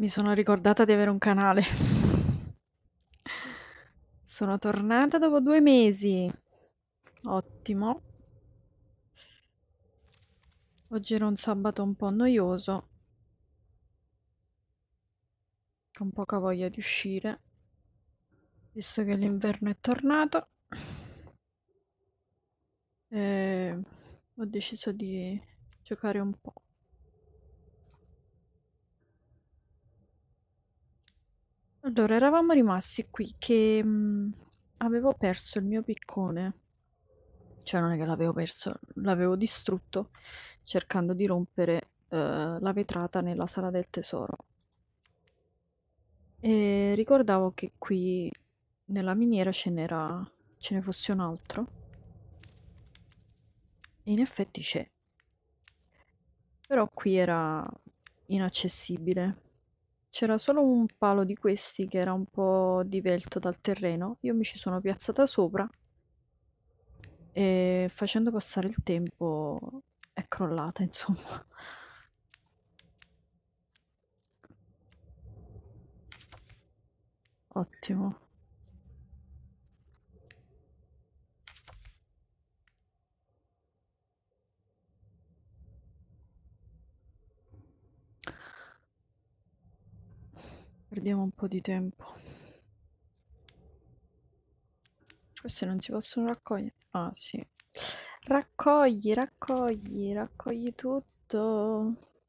Mi sono ricordata di avere un canale. Sono tornata dopo 2 mesi. Ottimo. Oggi era un sabato un po' noioso, con poca voglia di uscire, visto che l'inverno è tornato. E ho deciso di giocare un po'. Allora, eravamo rimasti qui che avevo perso il mio piccone. Cioè, non è che l'avevo perso, l'avevo distrutto cercando di rompere la vetrata nella sala del tesoro. E ricordavo che qui nella miniera ce ne fosse un altro. E in effetti c'è. Però qui era inaccessibile. C'era solo un palo di questi che era un po' divelto dal terreno. Io mi ci sono piazzata sopra e facendo passare il tempo è crollata, insomma. Ottimo. Perdiamo un po' di tempo. Questi non si possono raccogliere. Ah, sì. Raccogli, raccogli, raccogli tutto.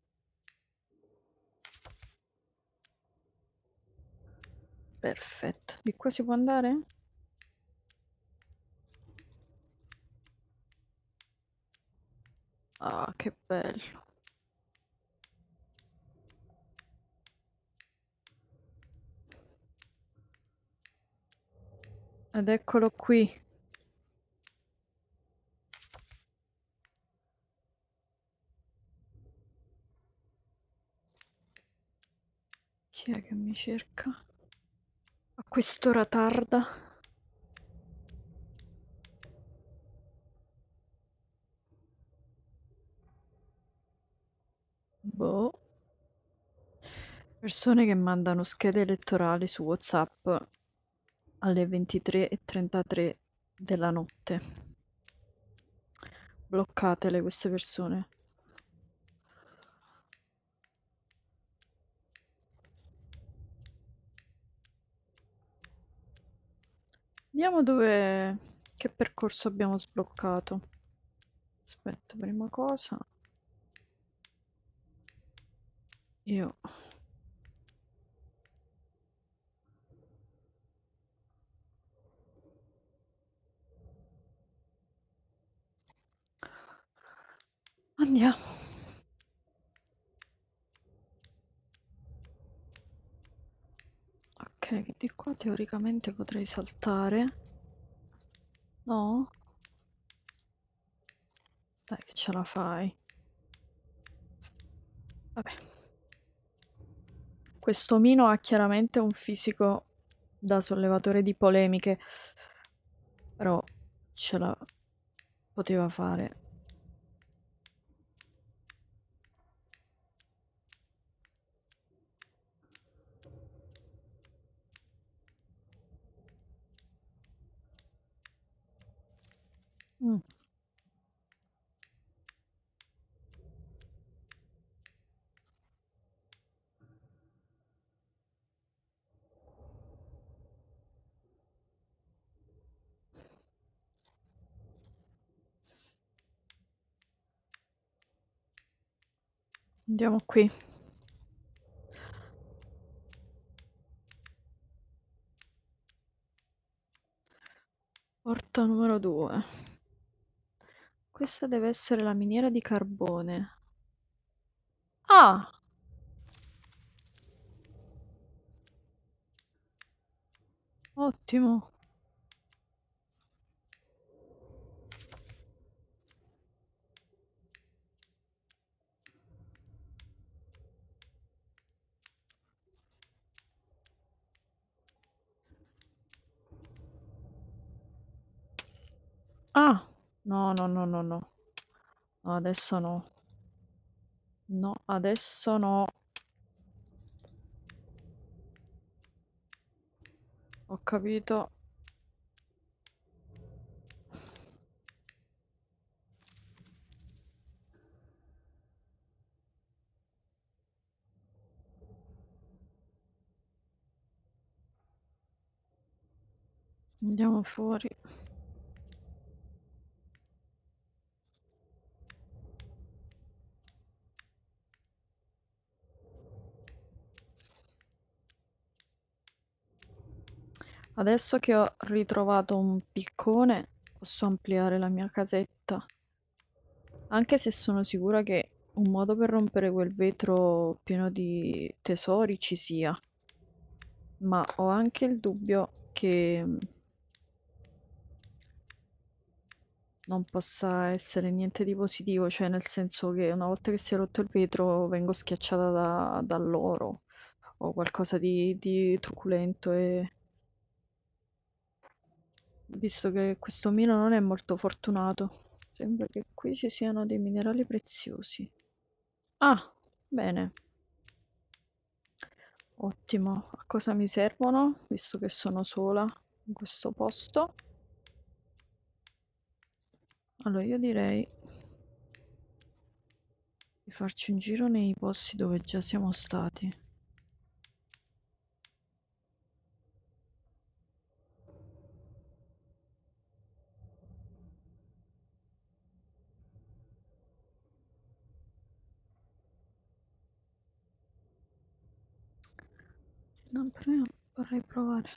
Perfetto. Di qua si può andare? Ah, che bello. Ed eccolo qui. Chi è che mi cerca? A quest'ora tarda? Boh. Persone che mandano schede elettorali su WhatsApp alle 23:33 della notte. Bloccatele queste persone. Vediamo dove... che percorso abbiamo sbloccato. Aspetta, prima cosa... Io... Andiamo. Ok, di qua teoricamente potrei saltare. No? Dai che ce la fai. Vabbè. Questo omino ha chiaramente un fisico da sollevatore di polemiche, però ce la poteva fare. Mm. Andiamo qui. Porta numero 2. Questa deve essere la miniera di carbone. Ah! Ottimo. Ah! No, no, no, no, no. No, adesso no. No, adesso no. Ho capito. Andiamo fuori. Adesso che ho ritrovato un piccone, posso ampliare la mia casetta. Anche se sono sicura che un modo per rompere quel vetro pieno di tesori ci sia. Ma ho anche il dubbio che non possa essere niente di positivo, cioè nel senso che una volta che si è rotto il vetro vengo schiacciata da loro o qualcosa di truculento e visto che questo mino non è molto fortunato, sembra che qui ci siano dei minerali preziosi. Ah, bene, ottimo. A cosa mi servono, visto che sono sola in questo posto? Allora io direi di farci un giro nei posti dove già siamo stati. No, però vorrei provare.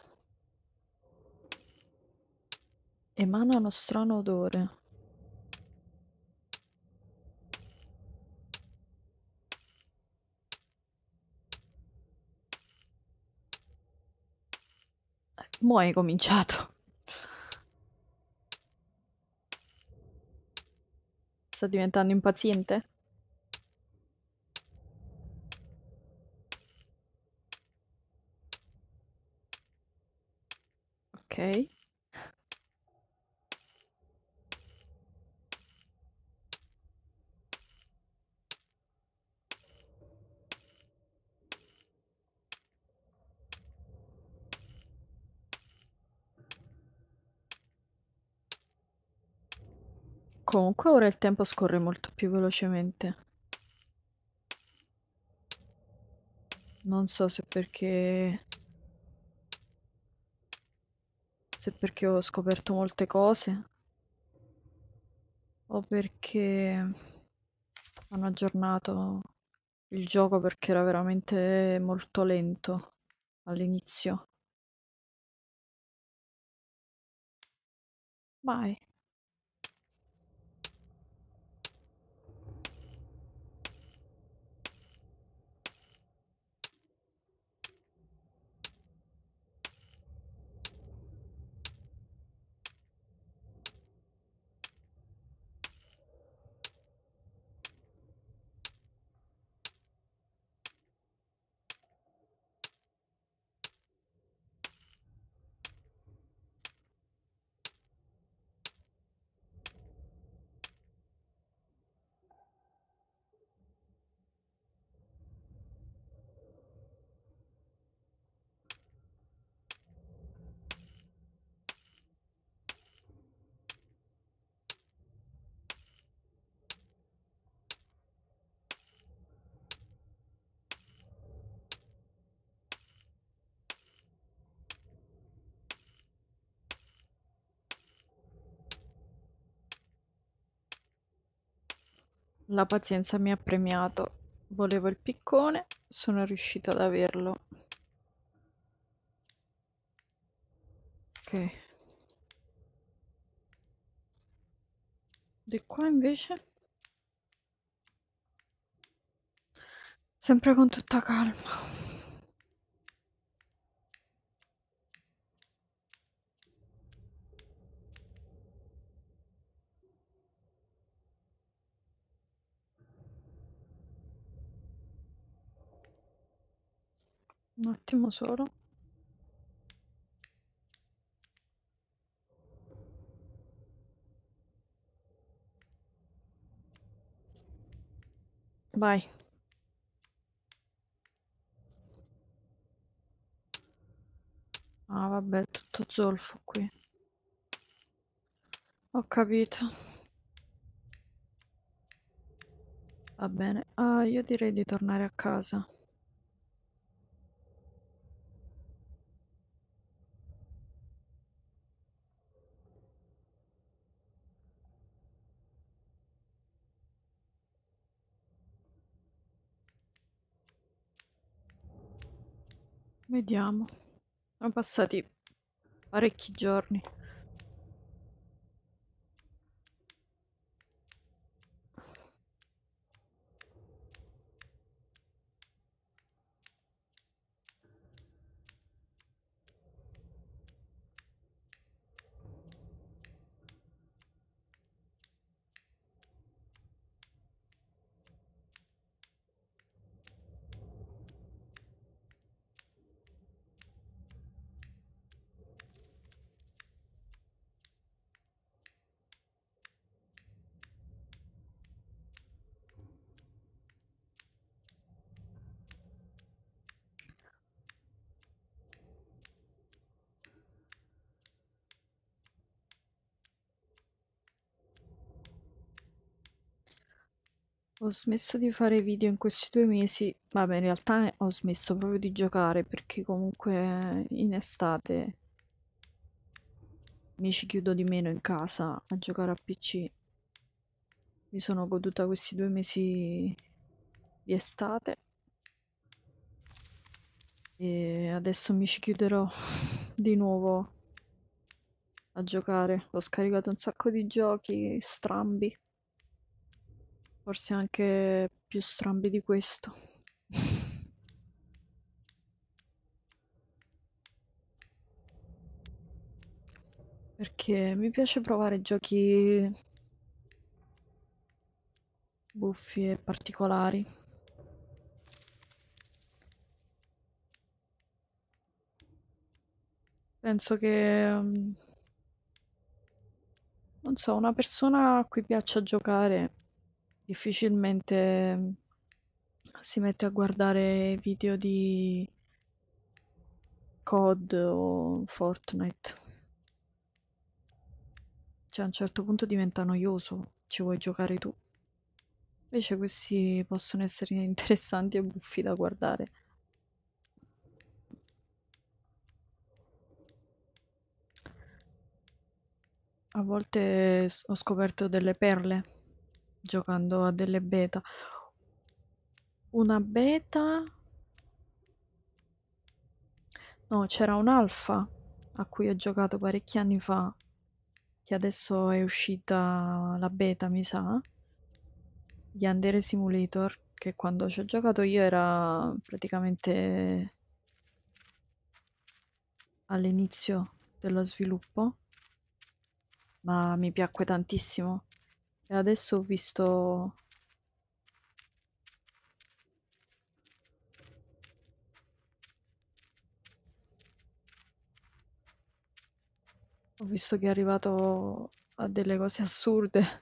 Emana uno strano odore. Mo' hai cominciato. Sta diventando impaziente? Ok. Comunque ora il tempo scorre molto più velocemente. Non so se perché ho scoperto molte cose o perché hanno aggiornato il gioco perché era veramente molto lento all'inizio. Vai. La pazienza mi ha premiato. Volevo il piccone, sono riuscito ad averlo. Ok. Di qua invece? Sempre con tutta calma. Un attimo solo. Vai. Ah, vabbè, tutto zolfo qui. Ho capito. Va bene. Ah, io direi di tornare a casa. Vediamo. Sono passati parecchi giorni. Ho smesso di fare video in questi 2 mesi. Vabbè, in realtà ho smesso proprio di giocare perché comunque in estate mi ci chiudo di meno in casa a giocare a PC. Mi sono goduta questi 2 mesi di estate e adesso mi ci chiuderò di nuovo a giocare. Ho scaricato un sacco di giochi strambi, forse anche più strambi di questo. Perché mi piace provare giochi buffi e particolari. Penso che, non so, una persona a cui piaccia giocare difficilmente si mette a guardare video di COD o Fortnite. Cioè, a un certo punto diventa noioso, ci vuoi giocare tu. Invece questi possono essere interessanti e buffi da guardare. A volte ho scoperto delle perle giocando a delle beta. Una beta? No, c'era un'alfa a cui ho giocato parecchi anni fa, che adesso è uscita la beta, mi sa, di Yandere Simulator, che quando ci ho giocato io era praticamente all'inizio dello sviluppo, ma mi piacque tantissimo. E adesso ho visto che è arrivato a delle cose assurde.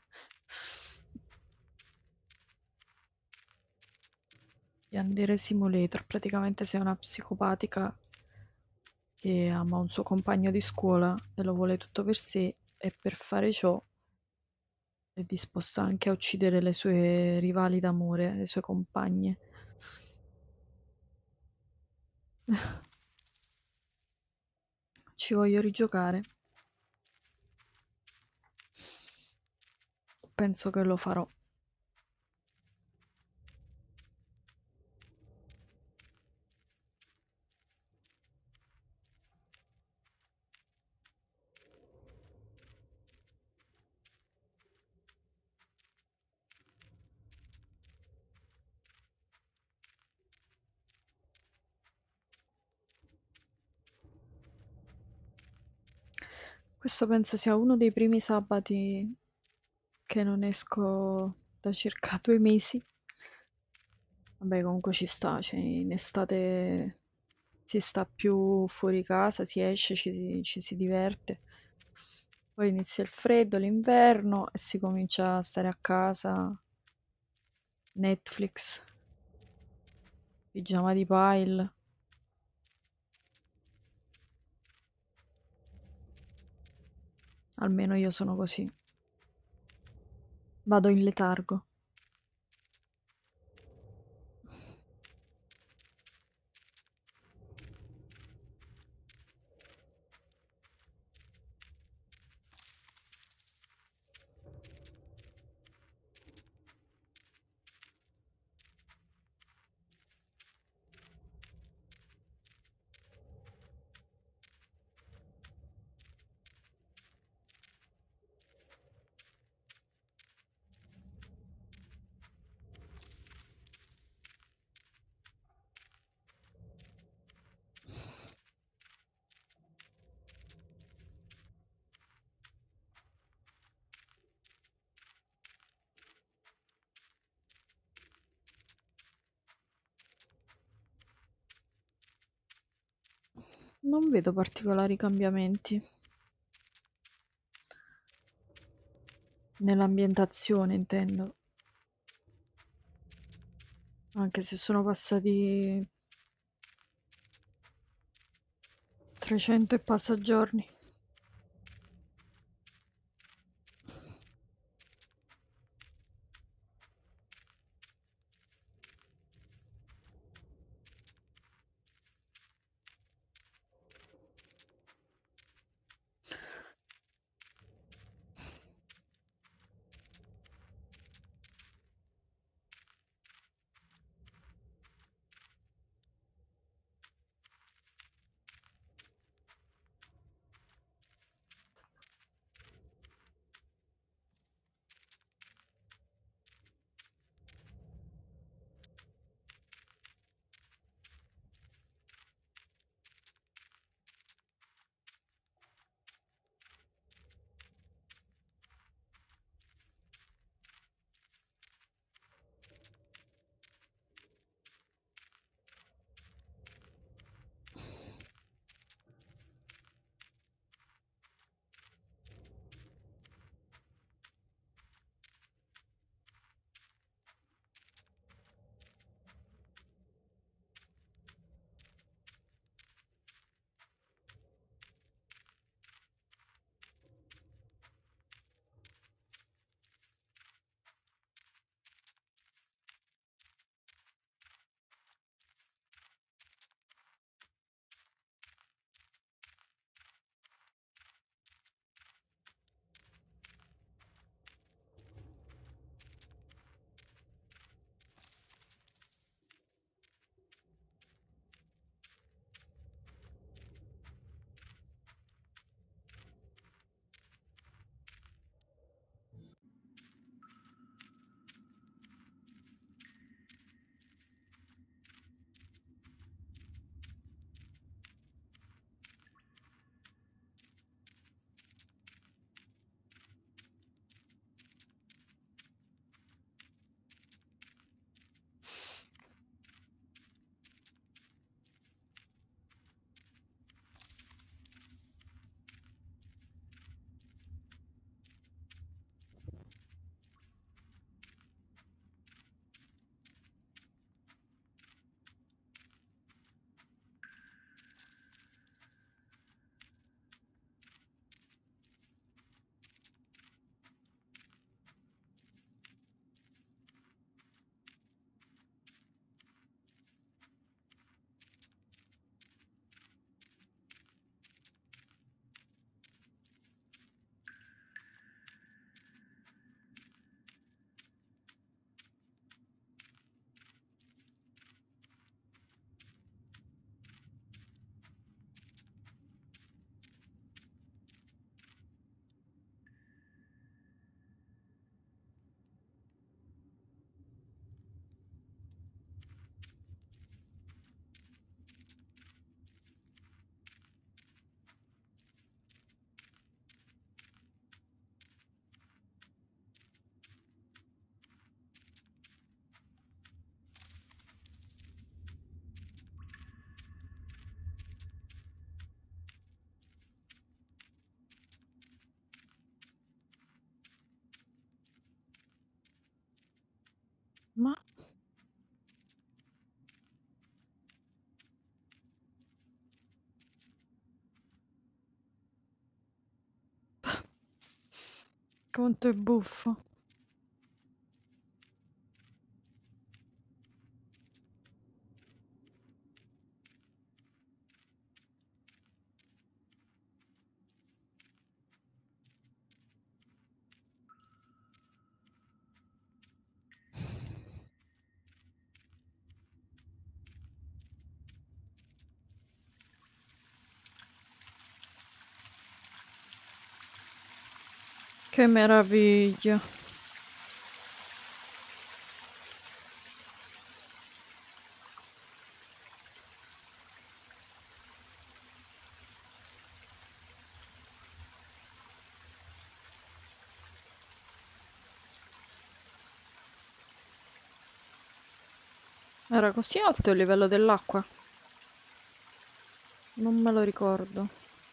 Yandere Simulator, praticamente sei una psicopatica che ama un suo compagno di scuola e lo vuole tutto per sé e per fare ciò è disposta anche a uccidere le sue rivali d'amore, le sue compagne. Ci voglio rigiocare. Penso che lo farò. Questo penso sia uno dei primi sabati che non esco da circa 2 mesi. Vabbè, comunque ci sta, cioè in estate si sta più fuori casa, si esce, ci si diverte. Poi inizia il freddo, l'inverno e si comincia a stare a casa, Netflix, pigiama di pile. Almeno io sono così. Vado in letargo. Non vedo particolari cambiamenti nell'ambientazione, intendo. Anche se sono passati 300 e passa giorni. Quanto è buffo. Che meraviglia. Era così alto il livello dell'acqua? Non me lo ricordo.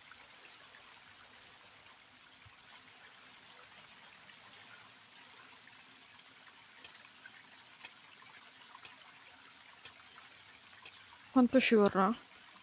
Quanto ci vorrà?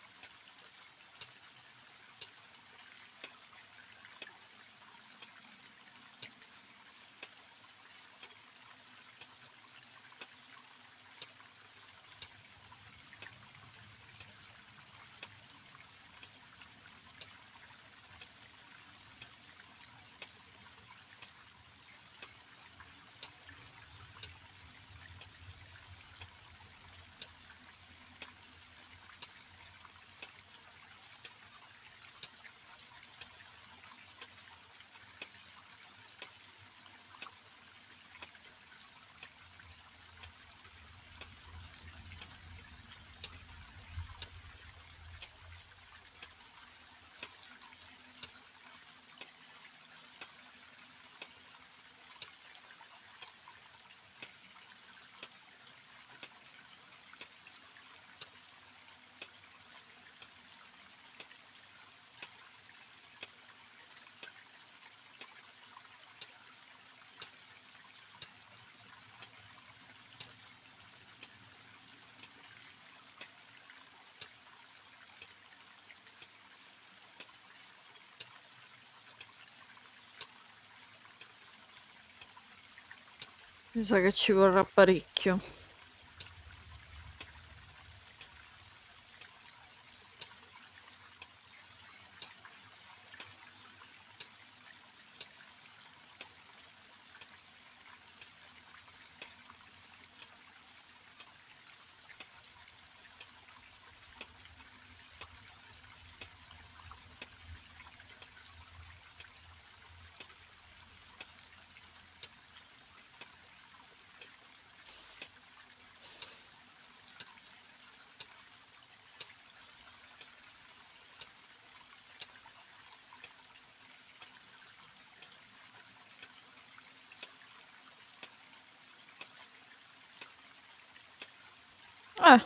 Mi sa che ci vorrà parecchio. Eh,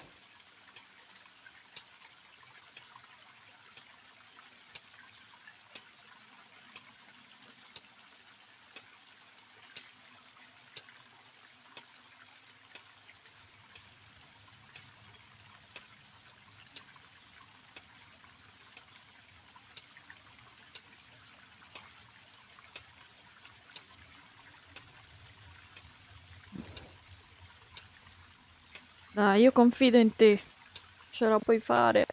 dai, io confido in te. Ce la puoi fare.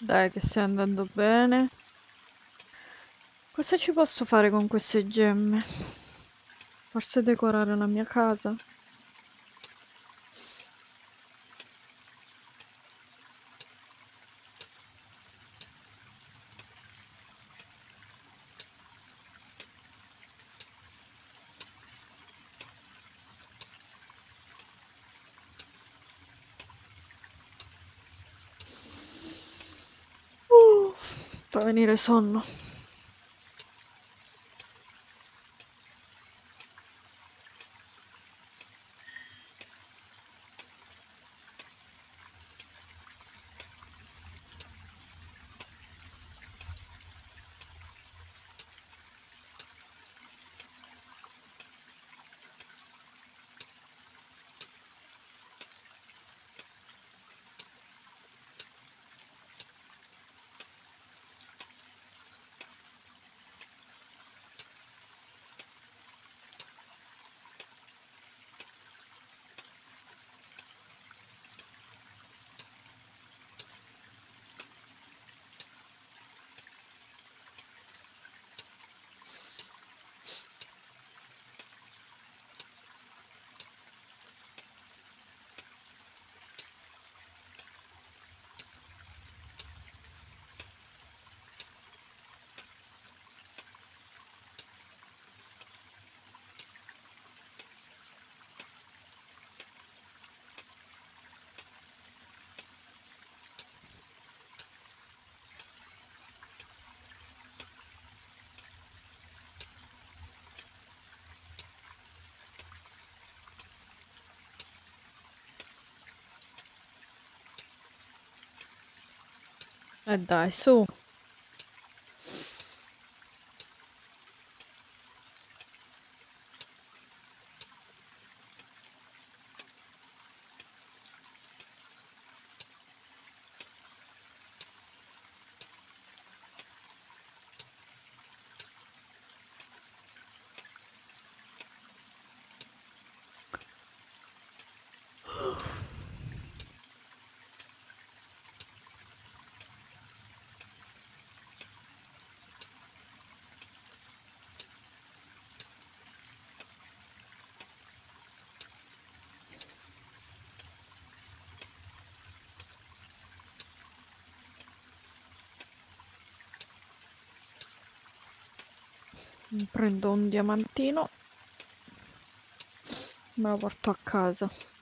Dai, che stai andando bene. Cosa ci posso fare con queste gemme? Forse decorare la mia casa? Fa venire sonno. Dai, su. Prendo un diamantino, me lo porto a casa.